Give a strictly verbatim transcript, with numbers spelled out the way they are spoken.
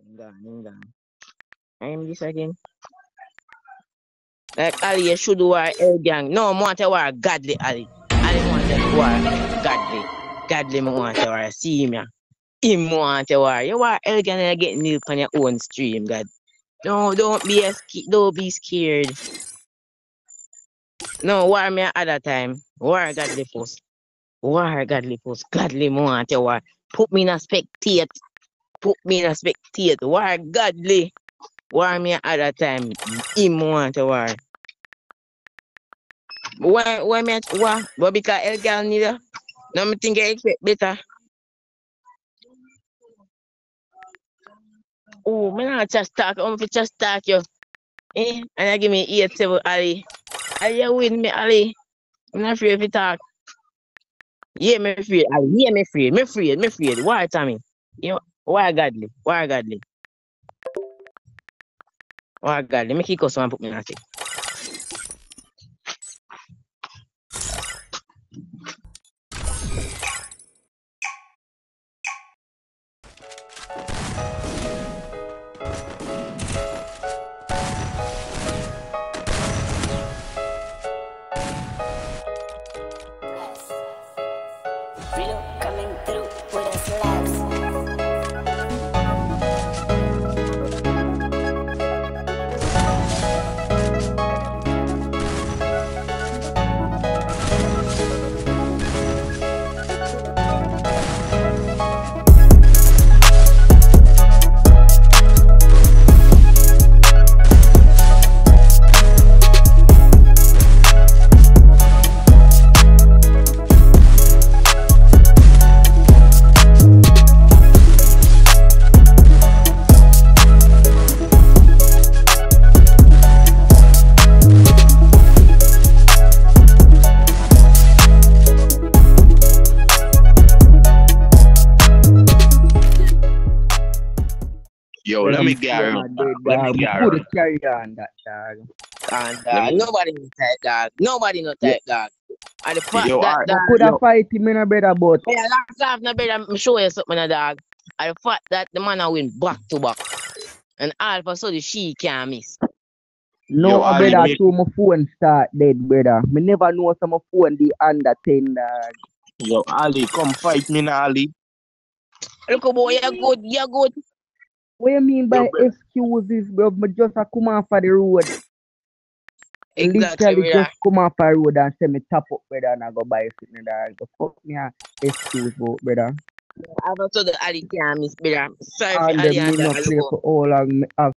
Gone, him gone. I'm this again. Like Ali, you should war El Gang. No, I want to war Godly Ali. Ali want to war Godly. Godly, I want to war. See him, yeah. Him want to war. You war El Gang and get nil on your own stream, God. No, don't be a sk- don't be scared. No, war me at that time. War Godly first. War Godly first. Godly, I want to war. Put me in a spectate. Put me in a spectate. War Godly. War me at that time. Him want to war. Why, why me, why? But because El Gal need a, no, me think I expect better. Oh, me not just talk, I'm fi just talk you. Eh? And I give me eight seven Ali. Ali, you win me, Ali. I'm not afraid to talk. Yeah, me afraid, Ali. Yeah, me afraid. Me afraid, me afraid. Why, Tommy? You know, why Godly? Why Godly? Why Godly? Make you go someone put me in a check. Coming through with a slaps. Yo, let me get her. Let me get her. Could carry on that dog. And uh, nobody no type dog. Nobody no type dog. And the fact Yo, that alright. dog. Could have fight him in a better but Yeah, last half no better me show you something, a dog. And the fact that the man a win back to back. And all of a sudden she can't miss. no Yo, a Ali, better make- to my phone start dead, brother. Me never know some phone the under ten dog. Yo, Ali, come fight me now, Ali. Look, boy, you're good, you're good. What you mean by Yo, bro. excuses, bro? Me just a come off of the road. Exactly, Literally brother. just come off the road and say me tap up, brother, and I go buy something, dog. The fuck me a excuse, bro, brother. All of a sudden Ali can't miss, brother. Sorry for And Ali them me and not that. play for all long.